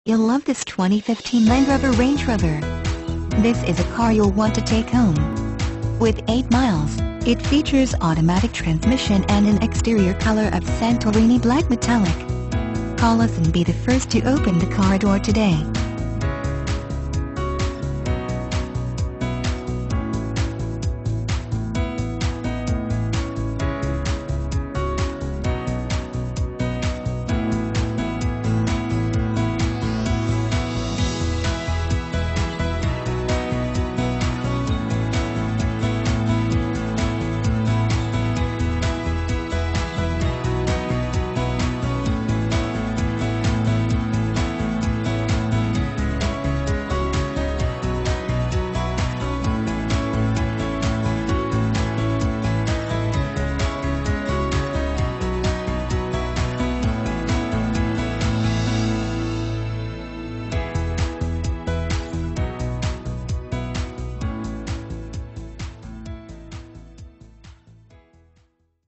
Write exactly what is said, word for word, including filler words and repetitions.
You'll love this twenty fifteen Land Rover Range Rover. This is a car you'll want to take home. With eight miles, it features automatic transmission and an exterior color of Santorini Black Metallic. Call us and be the first to open the car door today.